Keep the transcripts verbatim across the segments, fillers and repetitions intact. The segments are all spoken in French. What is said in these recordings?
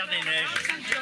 Pierre des Neiges.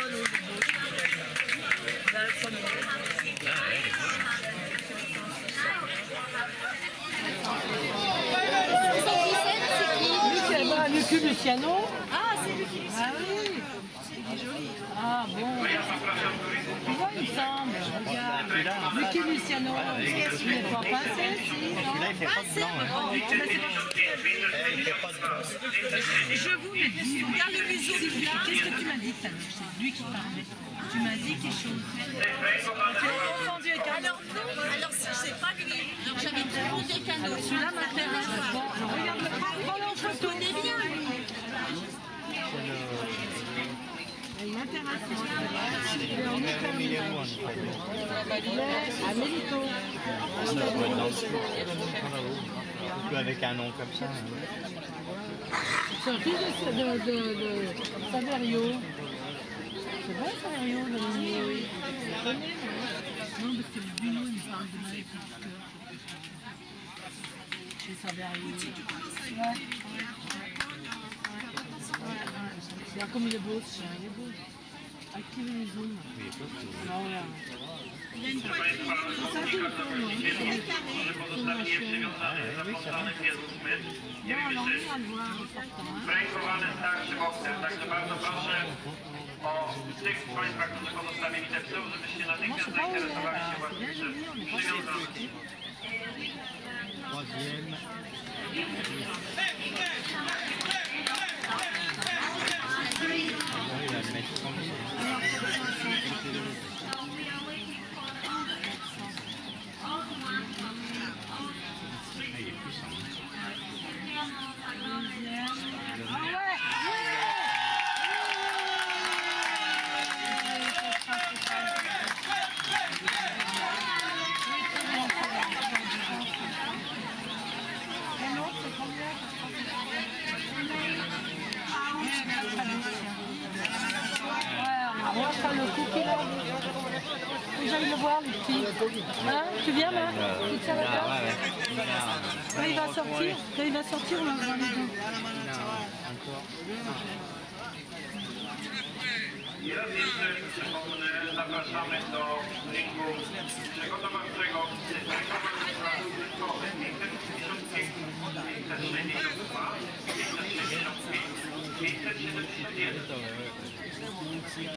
Lucu Luciano. Ah, c'est Lucu Luciano. Ah oui. Il est joli. Ah bon. Tu vois, il me semble. Regarde. Lucu Luciano. Il n'est pas passé, si. Celui-là, il fait pas de blanc. Hein. Eh, il fait pas de blanc. Je vous mets dessus. Regarde le museau. Qu'est-ce que tu m'as dit tout à l'heure? C'est lui qui parlait. Tu m'as dit quelque chose. Tu as confondu avec un Alors non, alors si c'est pas lui. Alors j'avais demandé qu'un autre. Celui-là m'intéresse. Bon, regarde le prends-le en photo. Il est bien lui. Il m'intéresse. Il est en Il est Italie. où en Italie? Il est à Melito. Ça doit être dans le sud. Avec un nom comme ça. Hein. C'est un fils de, de, de, de Saverio. C'est vrai Saverio, le nom. Non, parce que le Bruno, il parle de ma équipe. Chez Saverio. Ouais. Regarde comme il est beau ce chien, il est beau. Activez les zooms. Non, regarde. Il a une poitrine. C'est ça qu'il faut, non? C'est un chien. Ah, oui, c'est vrai. Non, alors on va le voir en sortant. Projektowany starszy boxer, także bardzo proszę o tych z Państwa, którzy pozostawili te psy, żebyście natychmiast zainteresowali się właśnie przywiązanymi. Troisième. Il va le mettre comme ça. Il est puissant. On va faire le coup qu'il a. Faut que j'aille le voir, les petits. Hein? Tu viens, là? Tu tiens la place? Quand il va sortir, quand il va sortir, on va voir les deux. I raz jeszcze przypomnę, zapraszamy do ringu przygotowawczego pięćset pięćdziesiąt pięć, pięćset sześćdziesiąt dwa, pięćset sześćdziesiąt pięć, pięćset siedemdziesiąt jeden.